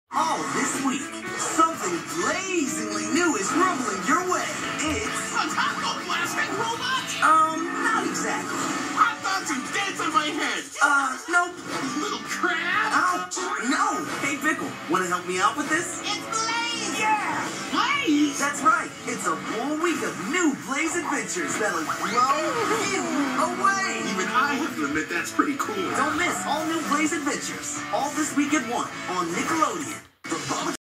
Oh, this week, something blazingly new is rumbling your way. It's A taco blasting robot? not exactly. I thought you dance on my head. Nope. Little crab. Ouch. No. Hey, Pickle, want to help me out with this? It's Blaze. Yeah. Blaze. That's right. It's a full week of new Blaze adventures that'll blow you away. Even I have to admit that's pretty cool. Don't miss all new Blaze adventures. All this week at 1 on Nickelodeon.